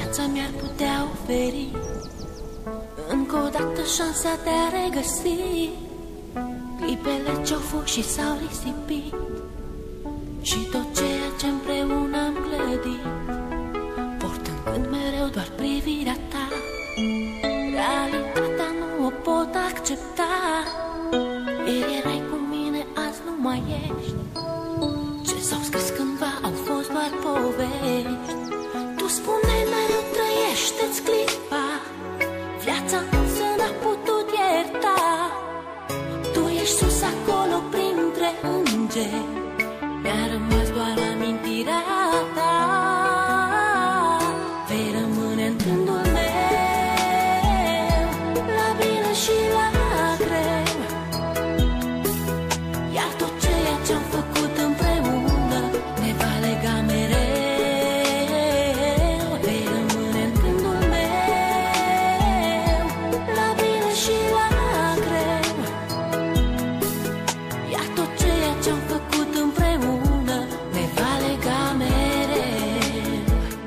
viața mi-ar putea oferi încă o dată șansa de a regăsi clipele ce-au fost și s-au risipit și tot ceea ce împreună am clădit, portând mereu doar privirea ta. Realitatea nu o pot accepta. Ieri erai cu mine, azi nu mai ești. Ce s-au scris cândva au fost doar povești. Tu spuneai mereu trăiește-ți clipa, viața însă n-a putut ierta. Tu ești sus acolo printre îngeri, mi-a rămas doar amintirea ta. Vei rămâne în gândul meu, la bine și la greu, iar tot ceea ce-am făcut împreună ne va lega mereu. Vei rămâne în gândul meu, la bine și la greu, iar tot ceea ce-am făcut împreună ne va lega mereu.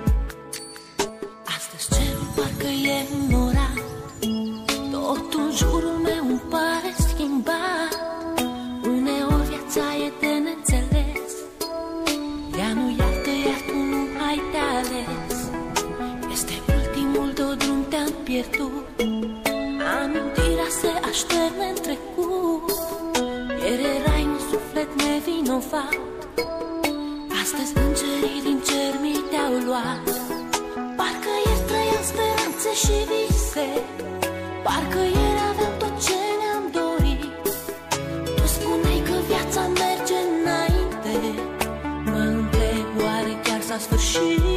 Astăzi cerul parcă e înnorat, totul în jurul meu îmi pare schimbat. Uneori viața e de neînțeles, ea nu iartă, iar tu nu ai de ales. Este ultimul tău drum, te-am pierdut, amintirea se așterne în trecut. Ieri erai un suflet nevinovat, astăzi îngerii din cer mi te-au luat. Parcă ieri trăiam speranțe și vise, parcă ieri aveam tot ce ne-am dorit. Tu spuneai că viața merge înainte, mă întreb oare chiar s-a sfârșit.